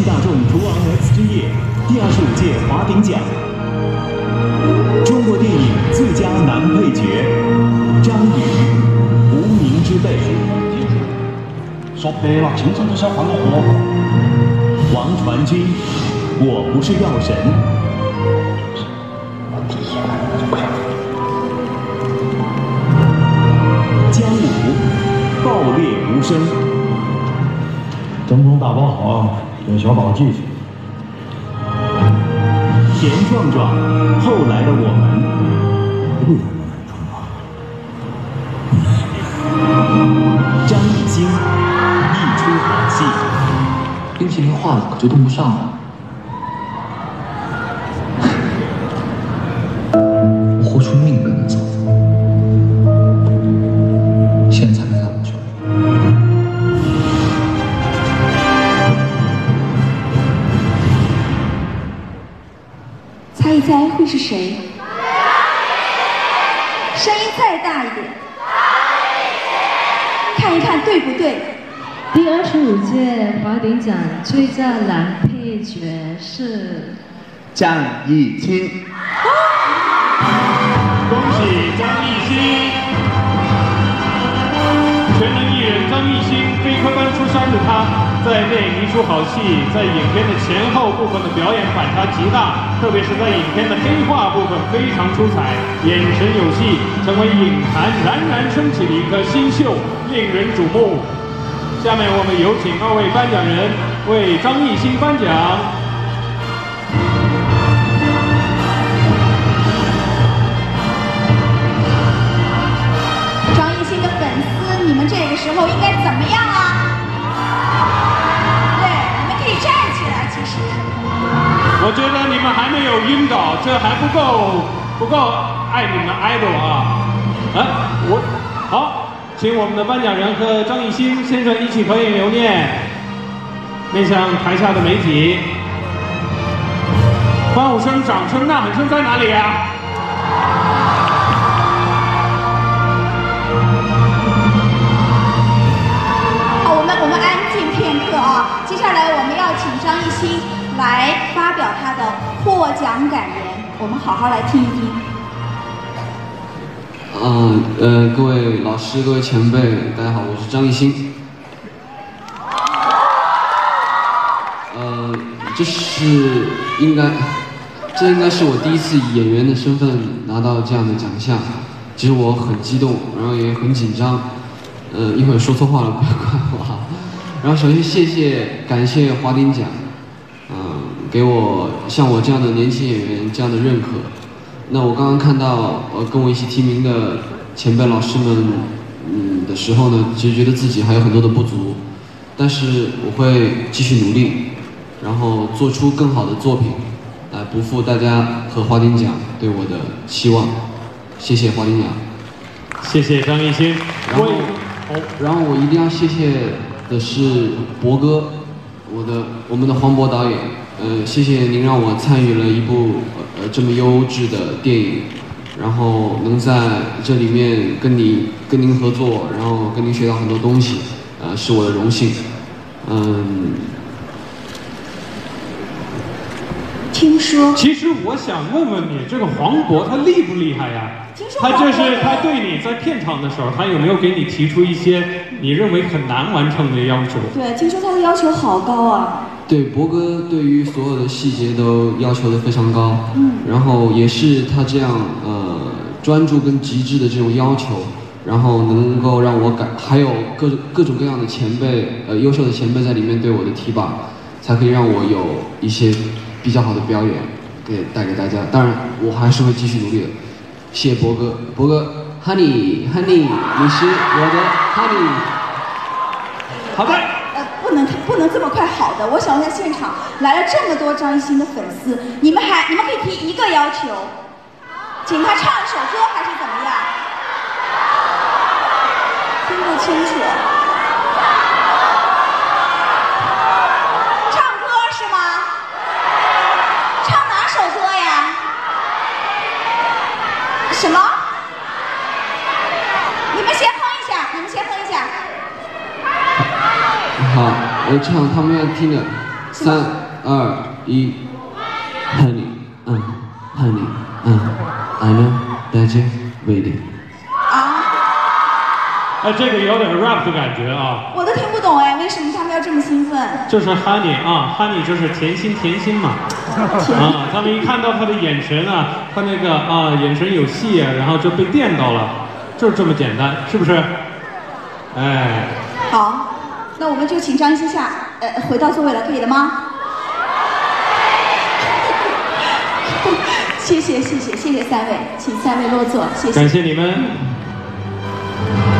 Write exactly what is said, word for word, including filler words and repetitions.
大众图昂 X 之夜第二十五届华鼎奖，中国电影最佳男配角张宇，《无名之辈》。 说白了，青春就是要换个活法。 王传君，我不是药神。江武，爆裂无声。 整容打包好，给小宝寄去。 田壮壮，后来的我们。 为张艺兴，一出好戏。 冰淇淋化了可就冻不上了。我豁出命跟他走，现在才能让我去。 猜一猜会是谁？声音再大一点，看一看对不对？ 第二十五届华鼎奖最佳男配角是张艺兴。 恭喜张艺兴！全能艺人张艺兴，非科班出身的他，在电影一出好戏，在影片的前后部分的表演反差极大，特别是在影片的黑化部分非常出彩，眼神有戏，成为影坛冉冉升起的一颗新秀，令人瞩目。下面我们有请二位颁奖人为张艺兴颁奖。 张艺兴的粉丝，你们这个时候应该怎么样啊？对，你们可以站起来。其实， 我觉得你们还没有晕倒，这还不够不够爱你们的 idol 啊！啊，我好。请我们的颁奖人和张艺兴先生一起合影留念，面向台下的媒体。欢呼声、掌声、呐喊声在哪里啊？ 好，我们我们安静片刻啊！接下来我们要请张艺兴来发表他的获奖感言，我们好好来听一听。 嗯呃，各位老师、各位前辈，大家好，我是张艺兴。呃，这是应该，这应该是我第一次以演员的身份拿到这样的奖项。其实我很激动，然后也很紧张。呃，一会儿说错话了，不要怪我哈。然后首先谢谢、感谢华鼎奖，嗯、呃，给我像我这样的年轻演员这样的认可。那我刚刚看到呃跟我一起提名的前辈老师们嗯的时候呢，其实觉得自己还有很多的不足，但是我会继续努力，然后做出更好的作品，来不负大家和华鼎奖对我的期望。谢谢华鼎奖， 谢谢张艺兴。 然后然后我一定要谢谢的是博哥，我的我们的黄渤导演，呃，谢谢您让我参与了一部。呃，这么优质的电影，然后能在这里面跟你跟您合作，然后跟您学到很多东西，呃，是我的荣幸。嗯， 听说， 其实我想问问你，这个黄渤他厉不厉害呀？他就是他对你在片场的时候，他有没有给你提出一些你认为很难完成的要求？ 对，听说他的要求好高啊。 对，博哥对于所有的细节都要求的非常高， 嗯， 然后也是他这样呃专注跟极致的这种要求，然后能够让我感，还有各各种各样的前辈，呃优秀的前辈在里面对我的提拔，才可以让我有一些比较好的表演给带给大家。当然，我还是会继续努力的。谢谢博哥，博哥 ，Honey Honey， 你是我的 Honey。 好的。 不能不能这么快好的，我想问一下现场来了这么多张艺兴的粉丝，你们还你们可以提一个要求，请他唱一首歌还是怎么样？听不清楚。唱歌是吗？唱哪首歌呀？什么？你们先哼一下，你们先哼一下。 好，我唱他们要听的， 三二一 ，Honey， 嗯 ，Honey， 嗯 ，I know that you're waiting。 啊？ 哎，这个有点 rap 的感觉啊。 我都听不懂哎，为什么他们要这么兴奋？ 就是 honey 啊 ，honey 就是甜心甜心嘛。啊，他们一看到他的眼神啊，他那个啊眼神有戏啊，然后就被电到了，就是这么简单，是不是？哎。 好，那我们就请张艺兴下，呃，回到座位了，可以了吗？谢谢谢谢谢谢三位，请三位落座，谢谢。 感谢你们。